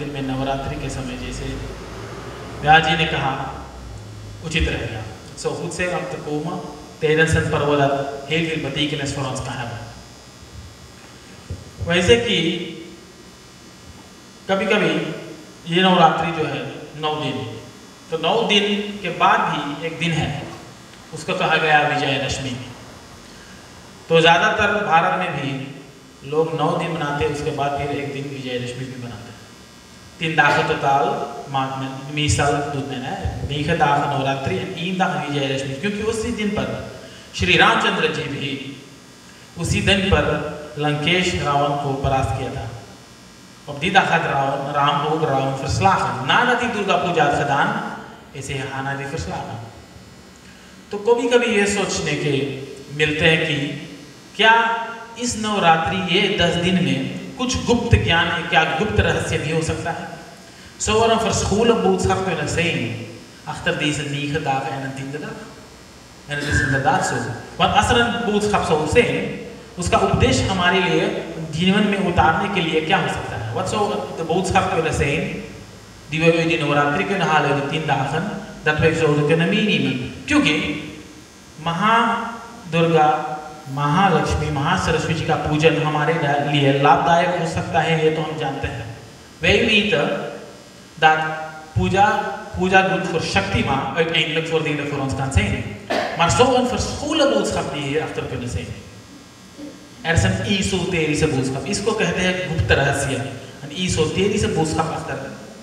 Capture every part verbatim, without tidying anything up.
मंदिर में नवरात्रि के समय जैसे व्यास जी ने कहा उचित रहेगा. So goed zeggen om te komen tijdens het parool dat heel veel betekenis voor ons kan hebben. वैसे कि कभी कभी ये नवरात्रि जो है नौ दिन, तो नौ दिन के बाद भी एक दिन है उसको कहा गया विजयदशमी. तो ज़्यादातर भारत में भी लोग नौ दिन मनाते हैं, उसके बाद फिर एक दिन विजयदशमी भी मनाते हैं. तीन dagen totaal, maar meestal doet men है negen dagen Navratri en één dag Vijayadashami, क्योंकि उसी दिन पर श्री रामचंद्र जी भी उसी दिन पर लंकेश रावण को परास्त किया था. Op die dag had Ram ook Rawan verslagen. Nadat hij Durga Puja had gedaan, is hij Hanadi verslagen. तो कभी कभी ये सोचने के मिलते हैं कि क्या इस नवरात्रि ये दस दिन में कुछ गुप्त ज्ञान है, क्या गुप्त रहस्य भी हो सकता है. Zou er een verscholen boodschap kunnen zijn achter deze negen dagen en een tiende dag? En het is inderdaad zo. Want als er een boodschap zou zijn, उसका उपदेश हमारे लिए जीवन में उतारने के लिए क्या हो सकता है? Wat zou de boodschap kunnen zijn die we uit die Navratri kunnen halen uit de tien dagen, dat wij zouden kunnen meenemen? क्योंकि महा दुर्गा, महालक्ष्मी, महासरस्वती जी का पूजन हमारे लिए लाभदायक हो सकता है, ये तो हम जानते हैं. Wij weten dat puja, puja doet voor Shakti-ma uiteindelijk voordelig voor ons kan zijn. Maar zou een verscholen boodschap die hierachter kunnen zijn? Er is een esoterische boodschap. इसको कहते हैं गुप्त रहस्य. Een esoterische boodschap achter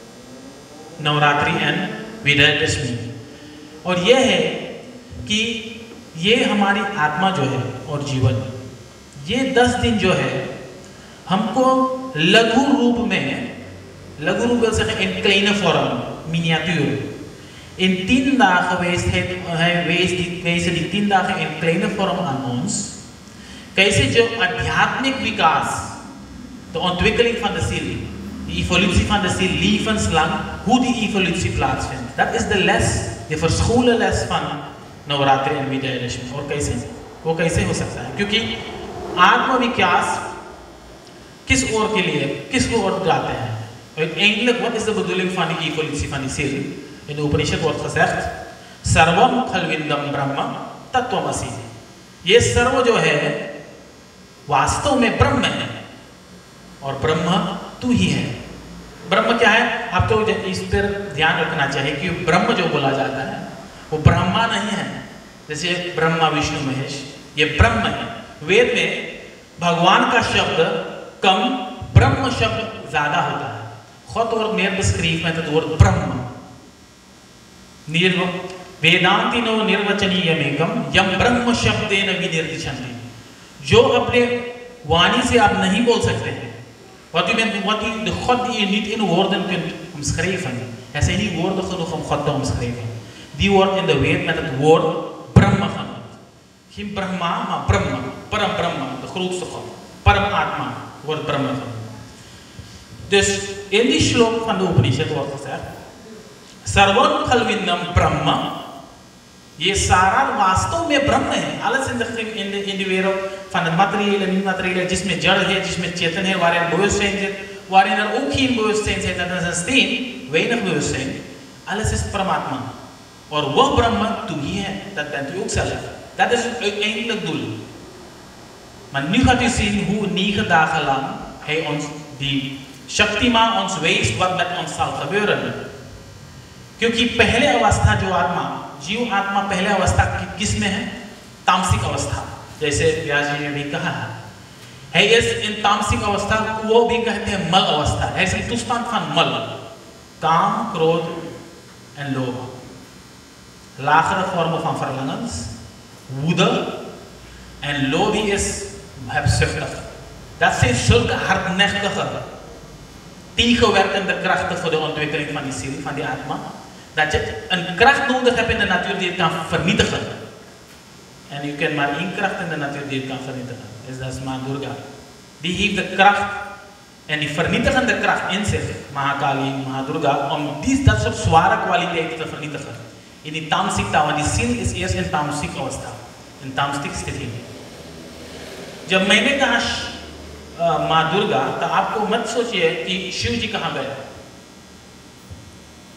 Navratri and Vijayadashami. और यह है कि ये हमारी आत्मा जो है और जीवन, ये दस दिन जो है हमको लघु रूप में, लघु रूप wil zeggen in kleine vorm, miniatuur. In tien dagen wijst hij, wijst die, wijzen die tien dagen in kleine vorm aan ons कैसे जो आध्यात्मिक विकास, de ontwikkeling van de ziel, de evolutie van de ziel levenslang, hoe die evolutie plaatsvindt. Dat is de les, de verscholen les van Navratri and Vijayadashami. और कैसे वो कैसे हो सकता है? क्योंकि आत्मविकास किस ओर के लिए, किस ओर जाते हैं? Uiteindelijk, wat is de bedoeling van die evolutie van die ziel? In de Upanishad wordt gezegd, सर्वम खल्विंदम ब्रह्म तत्वमसि. ये सर्व जो है वास्तव में ब्रह्म है और ब्रह्म तू ही है. ब्रह्म क्या है? आपको इस पर ध्यान रखना चाहिए कि ब्रह्म जो बोला जाता है वो ब्रह्मा नहीं है. जैसे ब्रह्मा विष्णु महेश, ये ब्रह्म है. वेद में भगवान का शब्द कम, ब्रह्म शब्द ज्यादा होता है. God wordt meer beschreven met het woord ब्रह्म. वेदांतिनो निर्वचनीयमेकम यम ब्रह्म शब्देन विनिर्दिशन्ति. जो अपने वाणी से आप नहीं बोल सकते हैं, wat u met wat u de God die je niet in woorden kunt omschrijven. Er zijn niet woorden genoeg om God te omschrijven. Die wordt in de wereld met het woord Brahma genoemd. Geen Brahma, maar Brahma. Param Brahma, de grootste God. Param Atma wordt Brahma genoemd. Dus in die shlok van de Upanishad wordt gezegd, Sarvam Khalvindam Brahma. ये सारा वास्तव में ब्रह्म है. Alles in de, in de, in de wereld van het materiële en niet-materiële, जिसमें जड़ है, जिसमें चेतन है, waarin bewustzijn zit, waarin er ook geen bewustzijn zit, dat is een steen, weinig bewustzijn. Alles is Paramatma. और वह ब्रह्म तू ही है, dat bent u ook zelf. Dat is het uiteindelijk doel. Maar nu gaat u zien hoe negen dagen lang hij ons, die Shakti-ma ons wijst wat met ons zal gebeuren. क्योंकि पहले अवस्था जो आत्मा, जीव आत्मा पहले अवस्था किस में है? तामसिक अवस्था. जैसे व्यास जी ने भी कहा है इस इन तामसिक अवस्था वो भी कहते हैं मल अवस्था. ऐसे toestand van mal, काम, क्रोध en लोभ. Lagere vormen van verlangens, woede en lobby is hebzuchtig. Dat zijn zulke hardnekkige, tegenwerkende krachten voor de ontwikkeling van die ziel, van die atma. Dat je een kracht nodig hebt in de natuur die het kan vernietigen. En je kent maar één kracht in de natuur die het kan vernietigen. Dus dat is Ma Durga. Die heeft de kracht en die vernietigende kracht in zich, Mahakali, Mahadurga, om die, dat soort zware kwaliteiten te vernietigen. In die तामसिकता, want die ziel is eerst in तामसिक अवस्था, in तामसिक स्थिति में. जब मैंने कहा माँ दुर्गा, तो आपको मत सोचिए कि शिव जी कहाँ गए.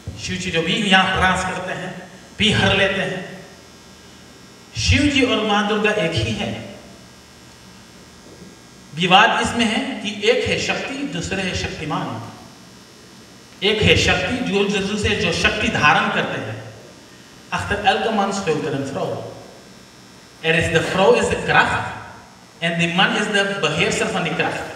शिव जी जो भी यहाँ प्रयास करते हैं भी हर लेते हैं। शिव जी और माँ दुर्गा एक ही है। विवाद इसमें है कि एक है शक्ति, दूसरे है शक्तिमान। एक है शक्ति जो दूसरे जो शक्ति धारण करते हैं। Achter elke man schuilt er een vrouw. Er is de vrouw is de kracht en de man is de beheerser van die kracht.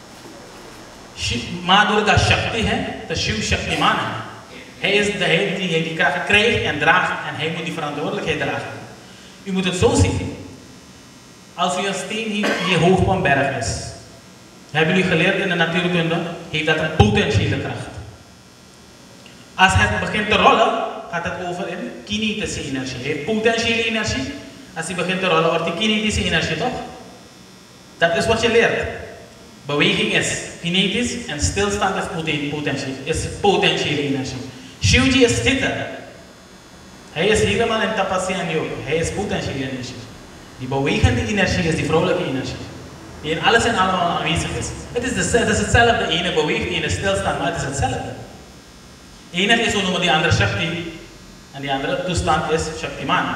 माँ दुर्गा शक्ति है तो शिव शक्तिमान है. Hij is de hij die die kracht krijgt en draagt en hij moet die verantwoordelijkheid dragen. U moet het zo zien. Als u een steen heeft die hoog op een berg is, hebben jullie geleerd in de natuurkunde, heeft dat een potentiële kracht. Als het begint te rollen, gaat het over in kinetische energie. Hij heeft potentiële energie. Als hij begint te rollen, wordt die kinetische energie toch? Dat is wat je leert. Beweging is kinetisch en stilstand is potentieel, is potentiële energie. Shivji is zitten. Hij is helemaal in tapasya en yoga. Hij is potentiële energie. Die bewegende energie is die vrouwelijke energie. Die in alles en allemaal aanwezig is. Het is, de, het is hetzelfde. De ene beweegt, de ene stilstaat, maar het is hetzelfde. De ene is, we noemen die andere Shakti. En die andere toestand is Shaktiman.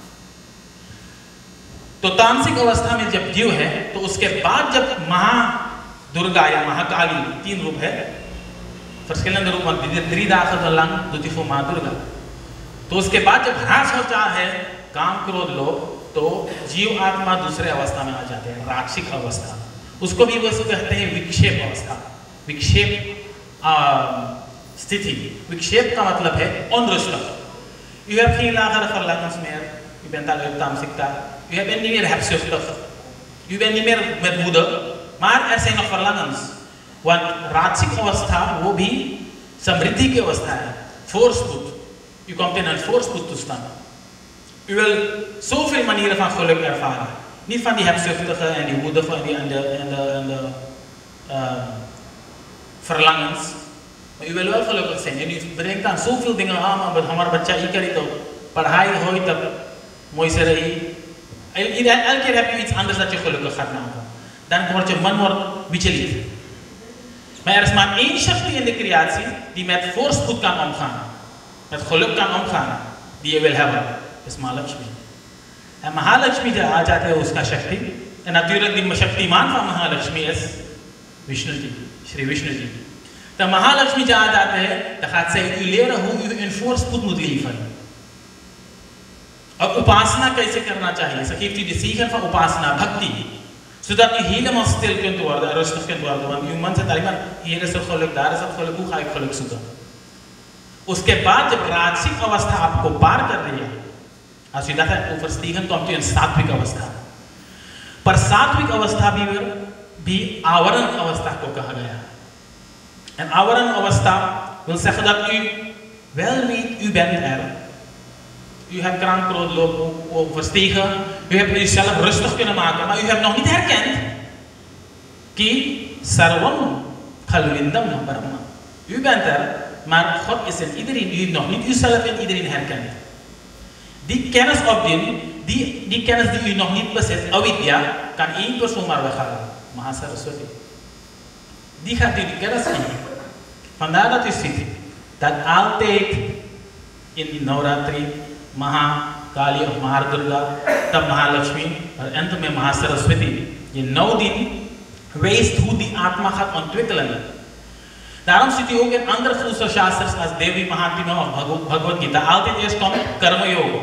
तो तांत्रिक अवस्था में जब जीव है तो उसके बाद जब महा दुर्गा या महाकाली तीन रूप है verschillende रूप में त्रिदासत लंग दुतिफो माँ दुर्गा तो उसके बाद जब ह्रास होता है काम क्रोध लोभ तो जीव आत्मा दूसरे अवस्था में आ जाते हैं राक्षिक अवस्था उसको भी वैसे कहते हैं विक्षेप अवस्था विक्षेप स्थिति विक्षेप का मतलब है onrustig u hebt geen lagere verlangens meer u bent al uit tamsikta u bent niet meer hebzuchtig u bent niet meer met woede maar er zijn nog verlangens want राक्षिक अवस्था वो भी समृद्धि की अवस्था है voorspoed u komt in een voorspoed toestand u wil zoveel manieren van geluk ervaren niet van die hebzuchtige en die woede van die en de, en de, en de uh, verlangens maar u wil wel gelukkig zijn en u bedenkt aan zoveel dingen aan maar हमारा बच्चा ये करे तो पढ़ाई होई तब mooi se रही elke keer heb je iets anders dat je gelukkig gaat maken dan wordt je man wordt vigilant maar er is maar één shakti in de creatie die met voorspoed kan omgaan met geluk kan omgaan die je wil hebben is Mahalakshmi en Mahalakshmi जो आ जाते हैं उसका शक्ति en natuurlijk die Shaktimaan van Mahalakshmi is Vishnu जी श्री विष्णु जी तो महालक्ष्मी जो आ जाते हैं तो खाद से u leren hoe u in voorspoed moet leven अब उपासना कैसे करना चाहिए ze geeft u de zegen van upasana bhakti zodat u helemaal stil kunt worden rustig kunt worden want uw man zegt alleen maar hier is er geluk daar is er geluk hoe ga ik geluk zoeken उसके बाद जब राजसिक अवस्था आपको पार कर रही है als u dat hebt overstegen komt u in सात्विक अवस्था पर सात्विक अवस्था भी भी आवरण अवस्था को कहा गया en आवरण अवस्था wil zeggen dat u wel weet u bent er u hebt kraam krood overstegen u hebt uzelf rustig kunnen maken maar u hebt nog niet herkend ki sarvam khalvindam brahma u bent er maar God is in iedereen u hebt nog niet uzelf in iedereen herkend die kennis opdienen die die kennis die u nog niet bezit avidya kan één persoon maar weghalen Mahasaraswati die gaat u die kennis geven vandaar dat u ziet dat altijd in die Navratri Maha Kali of Mahadurga तब Mahalakshmi और अंत में Mahasaraswati ये नौ दिन wijst hoe die atma gaat ontwikkelen daarom ziet u ook in andere Gnostische shastras als Devi Mahatmya of Bhagavad Gita altijd eerst komt karma yoga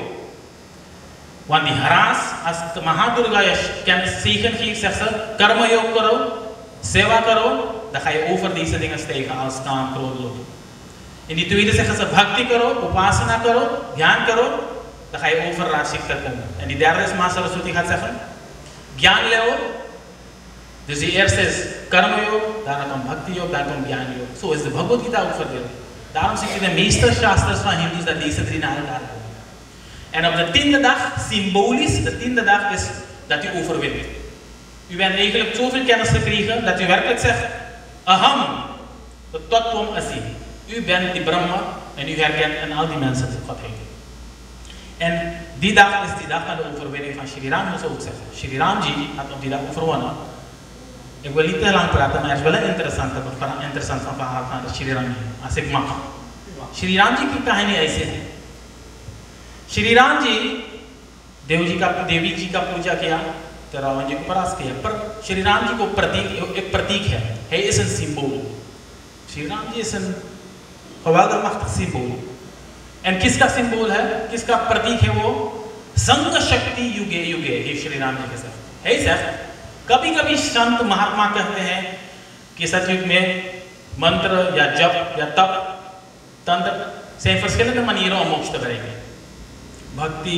want die haraas als Mahadurga je kennis zegen geeft zegt ze karma yoga karo seva karo dan ga je over deze dingen stijgen als kaam krood loop in die tweede zeggen ze bhakti karo upasana karo dhyan karo dan ga je over raadshikta komen en die derde is Mahasaraswati gaat zeggen gyan leo dus die eerste is karma yoga daarna komt bhakti yoga dan komt gyan yoga zo is de Bhagavad Gita ook verdeeld daarom ziet u de meeste shastras van Hindus dat deze drie naar elkaar komen en op de tiende dag symbolisch de tiende dag is dat u overwint u bent eigenlijk zoveel kennis gekregen dat u werkelijk zegt aham de tatvam asi u bent die Brahma en u herkent en al die mensen de Godheid en die dag is die dag van de overwinning van Shri Ram zou ik zeggen Shri Ramji had op die dag overwonnen ik wil niet te lang praten maar er is wel een interessante interessant van verhaal van Shri Ram als ik mag Shri Ram जी की कहानी ऐसे है। श्री राम जी देव जी का देवी जी का पूजा किया तो रावण जी को परास्त किया, पर श्री राम जी को प्रतीक एक प्रतीक है, है इस सिंबल। श्री राम जी इस हवागर सिंबल एंड किसका सिंबल है, किसका प्रतीक है? वो संग शक्ति युगे युगे ये श्री राम जी के साथ है सर। कभी कभी संत महात्मा कहते हैं कि सतयुग में मंत्र या जप या तप तंत्र से verschillende manieren om moक्ष te bereiken, भक्ति।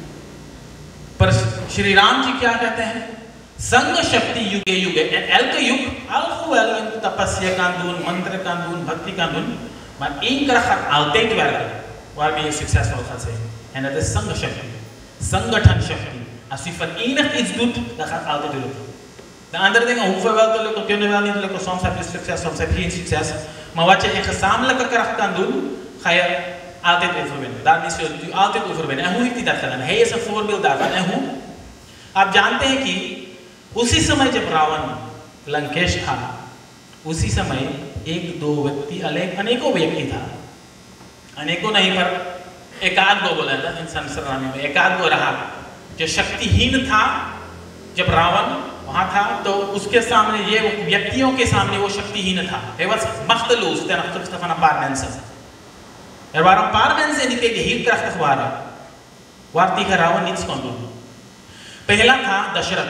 पर श्री राम जी क्या कहते हैं? संग शक्ति युगे युगे। En elke युग, alhoewel je tapasya kan doen, mantra kan doen, bhakti kan doen, maar één kracht gaat altijd werken waarmee je succesvol gaat zijn. En dat is संग शक्ति, संगठन शक्ति. Als je verenigd iets doet, dan gaat het altijd lukken. De andere dingen hoeven wel te lukken, kunnen wel niet lukken. Soms heb je succes, soms heb je geen succes. Maar wat je in gezamenlijke kracht kan doen, ga je altijd overwinnen. Daarmee zul je altijd overwinnen. En hoe heeft hij dat gedaan? Hij is een voorbeeld daarvan. En hoe? आप जानते हैं कि उसी समय जब रावण लंकेश था, उसी समय एक दो व्यक्ति अलग अनेकों व्यक्ति था, अनेकों नहीं पर एकाध गो बोला था इन संसार में, एकाध गो रहा जो शक्तिहीन था। जब रावण वहां था तो उसके सामने ये व्यक्तियों के सामने वो शक्तिहीन था. Hij was machteloos ten opzichte van een paar mensen. Er waren een paar mensen die tegen heel krachtig waren, waar tegen Ravan niets kon doen. पहला था दशरथ.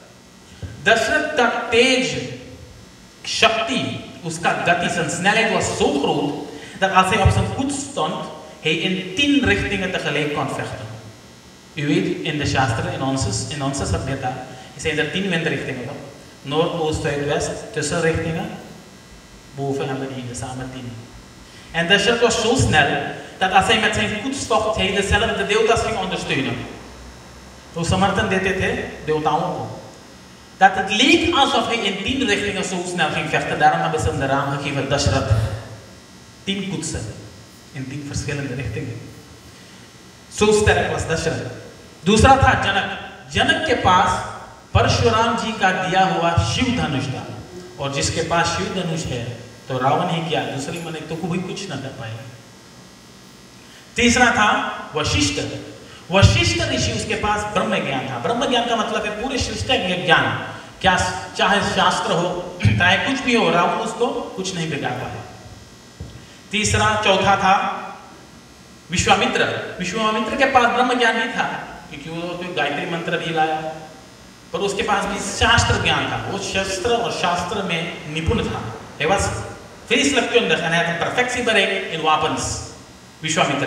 दशरथ का तेज शक्ति, उसका गति, zijn snelheid was zo groot dat als hij op zijn voet stond, hij in tien richtingen tegelijk kon vechten. U weet, in de Shastra, in onze, in onze Sabhyata, zijn er tien windrichtingen. Noord, Oost, Zuid, West, tussenrichtingen, boven en beneden, samen tien. En Dashrath was zo snel dat als hij met zijn voetstocht hij dezelfde deeltas ging ondersteunen. तो समर्थन देते थे देवताओं को. Dat het leek alsof hij in tien richtingen zo snel ging vechten. Daarom hebben ze hem de naam gegeven Dashrath. Tien koetsen in tien verschillende richtingen. Zo sterk was Dashrath. दूसरा था जनक. जनक के पास परशुराम जी का दिया हुआ शिव धनुष था, और जिसके पास शिव धनुष है तो रावण ही क्या, दूसरी मन तो कोई कुछ न कर पाए. तीसरा था वशिष्ठ. वशिष्ठ ऋषि, उसके पास ब्रह्म ज्ञान था. ब्रह्म ज्ञान का मतलब है पूरे सृष्टि का ज्ञान. क्या चाहे शास्त्र हो, चाहे कुछ भी हो, रावण उसको कुछ नहीं बिगाड़ पाया. तीसरा चौथा था विश्वामित्र. विश्वामित्र के पास ब्रह्म ज्ञान नहीं था क्योंकि वो तो गायत्री मंत्र भी लाया, पर उसके पास भी शास्त्र ज्ञान था. वो शस्त्र और शास्त्र में निपुण था. Hij was vreselijk en hij had een perfectie bereikt in wapens. Vishwamitra.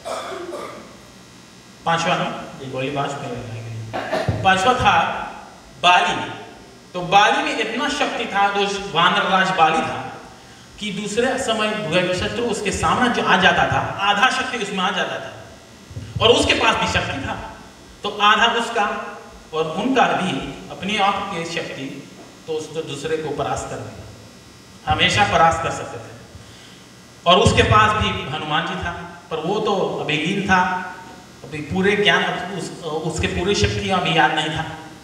पांचवा ना, ये गोली बाज में पांचवा था बाली. तो बाली में इतना शक्ति था, जो वानर राज बाली था, कि दूसरे समय शत्रु उसके सामने जो आ जाता था, आधा शक्ति उसमें आ जाता था, और उसके पास भी शक्ति था तो आधा उसका और उनका भी अपने आप की शक्ति, तो उसको दूसरे को परास्त कर दिया, हमेशा परास्त कर सकते थे. और उसके पास भी हनुमान जी था, पर वो तो अभिहीन था, अभी पूरे ज्ञान उस, उसके पूरे शक्तियां भी याद नहीं था.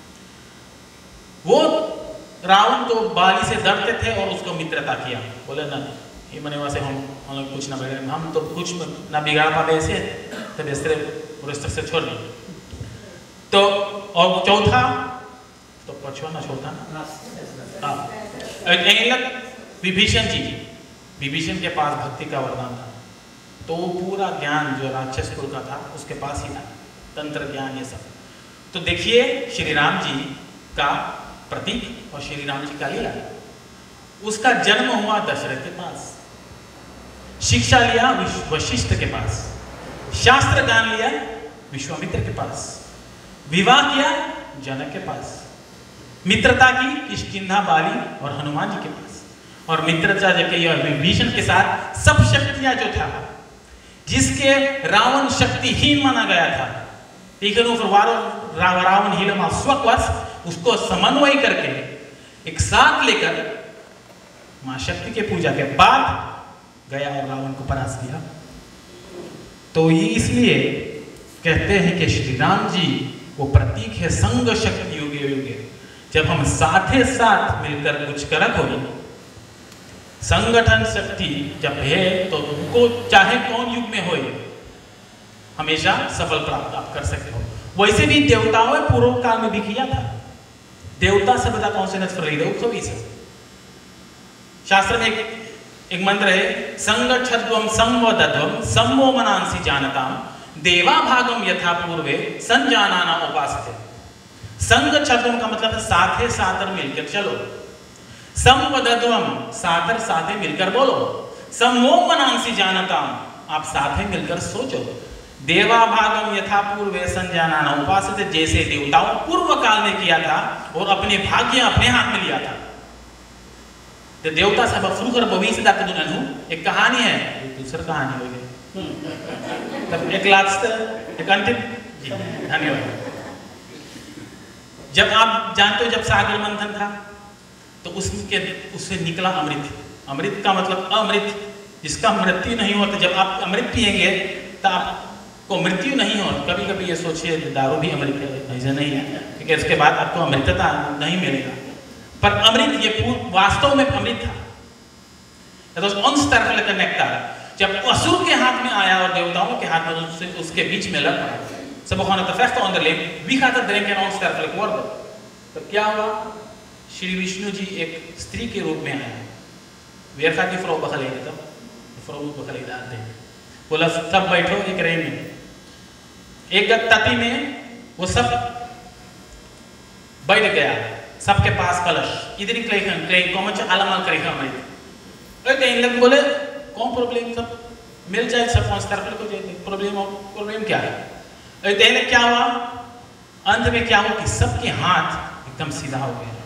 वो रावण तो बाली से डरते थे और उसको मित्रता किया. बोले ना ये मने वैसे हम हम लोग कुछ ना बिगाड़, हम तो कुछ ना बिगाड़ पाते ऐसे, तो दूसरे पुरस्तर से छोड़ दी. तो और चौथा तो पछुआ ना छोटा ना विभीषण जी. विभीषण के पास भक्ति का वरदान था, तो वो पूरा ज्ञान जो राक्षस कुल का था उसके पास ही था, तंत्र ज्ञान ये सब. तो देखिए श्री राम जी का प्रतीक और श्री राम जी का लीला. उसका जन्म हुआ दशरथ के पास, शिक्षा लिया वशिष्ठ के पास, शास्त्र ज्ञान लिया विश्वामित्र के पास, विवाह किया जनक के पास, मित्रता की किष्किंधा बाली और हनुमान जी के पास, और मित्रता जब की विभीषण के साथ सब शक्तियां जो था, जिसके रावण शक्तिहीन माना गया था, रावण हीलमा स्वकवश उसको समन्वय करके एक साथ लेकर मां शक्ति के पूजा के बाद गया और रावण को परास्त किया. तो ये इसलिए कहते हैं कि श्री राम जी वो प्रतीक है संग शक्ति युगे युगे. जब हम साथे साथ मिलकर कुछ करक हो, संगठन शक्ति जब है तो उनको चाहे कौन युग में हो हमेशा सफल प्राप्त आप कर सकते हो। वैसे भी देवताओं ने पूर्व काल में भी किया था। देवता सभ्यता कौन से नच शास्त्र में एक, एक मंत्र है, संगच्छध्वम संवदध्वम सम्मो मनांसि जानताम देवा भागम यथा पूर्वे संजानाना उपासते। संगच्छध्वम का मतलब है साथे साथ मिलकर चलो, संवदध्वम साथर साथे मिलकर बोलो, सम्मो मनांसि जानताम आप साथे मिलकर सोचो, देवा भागम यथा पूर्वे संजानाना उपासते जैसे देवताओं पूर्व काल में किया था और अपने भाग्य अपने हाथ में लिया था। तो देवता सब फ्रूकर भविष्य दात दुननु एक कहानी है, दूसरा कहानी हो गई तब एक लास्ट एक अंतिम जी धन्यवाद। जब आप जानते हो जब सागर मंथन था तो उसके उससे निकला अमृत। अमृत का मतलब अमृत जिसका मृत्यु नहीं होता। जब आप अमृत पिएंगे तो आपको मृत्यु नहीं हो। कभी कभी ये सोचिए दारू भी अमृत है, ऐसा नहीं है क्योंकि इसके बाद आपको अमृतता नहीं मिलेगा, पर अमृत ये वास्तव में अमृत था। जब असुर के हाथ में आया और देवताओं के हाथ में उससे उसके बीच में लड़ पड़ा, सब तो क्या हुआ? श्री विष्णु जी एक स्त्री के रूप में आया, वेरखा की फ्रो बखले तब फ्रो बखले डालते बोला सब बैठो एक रेन में, एक तती में वो सब बैठ गया, सबके पास कलश इधर ही बोले कौन प्रॉब्लम सब मिल जाए सब पांच तरफ को प्रॉब्लम प्रॉब्लम क्या है? क्या हुआ अंत में? क्या हुआ कि सबके हाथ एकदम सीधा हो गया।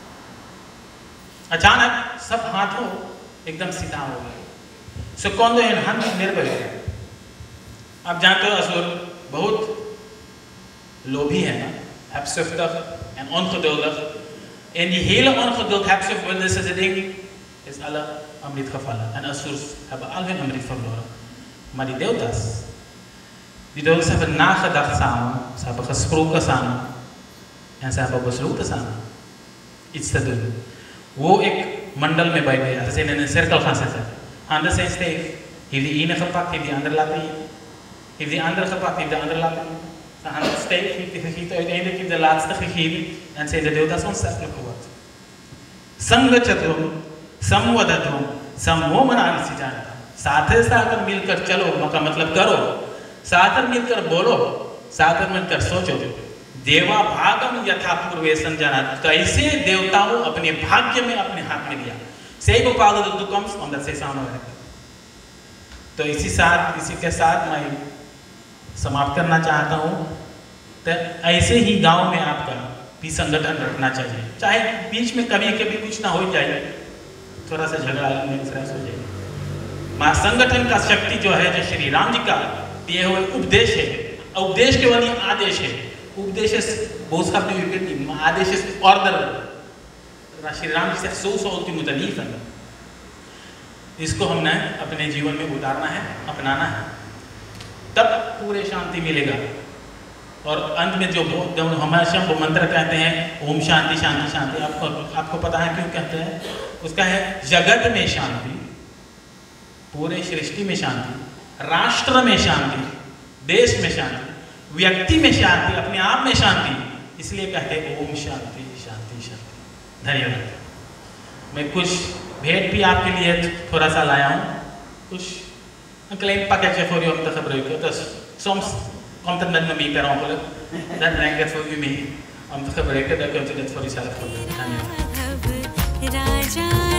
अचानक सब हाथों एकदम सीधा हो गया। सो कौन दो हाथ निर्भय है। आप जानते हो असुर बहुत लोभी है ना, hebzuchtig en ongeduldig. En die hele ongeduld, hebzucht, wilde ze ding is alle amrit gevallen. En Asurs hebben al hun amrit verloren. Maar die deeltas, die deeltas hebben nagedacht samen, ze hebben gesproken samen en ze hebben besloten samen iets te doen. Wo ik mandal में बैठ गया, जैसे इन्होंने circle Khan से था, आंधे से स्टेक, heeft die ene gepakt, heeft die ander laten eten, heeft die andere gepakt, heeft de ander laten eten. Ze gaan het steek, heeft die gegeten, uiteindelijk heeft de laatste gegeven en zijn de deeltas onsterfelijk geworden. संगच्छध्वम संवदध्वम सम्मो मनांसि जानताम, साथे साथ मिलकर चलो का मतलब करो, साथ मिलकर बोलो, साथ मिलकर सोचो, देवा भागम यथा पूर्वे संजानात, कैसे देवताओं अपने भाग्य में अपने हाथ में लिया। सेव पाद दुकम्स ऑन द से सामने। तो इसी साथ इसी के साथ मैं समाप्त करना चाहता हूँ। तो ऐसे ही गांव में आपका भी संगठन रखना चाहिए, चाहे बीच में कभी कभी कुछ ना हो जाए, थोड़ा सा झगड़ा हो जाए। मां संगठन का शक्ति जो है, जो श्री राम जी का दिए हुए उपदेश है, उपदेश केवल आदेश है, उपदेश boodschap die u kunt niet, maar आदेश order श्री राम जी से सौ सौ की मुतलीफ है। इसको हमने अपने जीवन में उतारना है, अपनाना है, तब पूरे शांति मिलेगा। और अंत में जो जब हमेशा वो मंत्र कहते हैं ओम शांति शांति शांति, आपको आपको पता है क्यों कहते हैं? उसका है जगत में शांति, पूरे सृष्टि में शांति, राष्ट्र में शांति, देश में शांति, व्यक्ति में शांति, अपने आप में शांति, इसलिए कहते हैं ओम शांति शांति शांति। धन्यवाद। मैं कुछ भेंट भी आपके लिए थोड़ा सा लाया हूँ, कुछ een klein pakketje voor u om te gebruiken. Dus soms komt het met me mee per ongeluk. Dan breng ik het voor u mee om te gebruiken. Dan kunt u dit voor uzelf gebruiken. Dank u.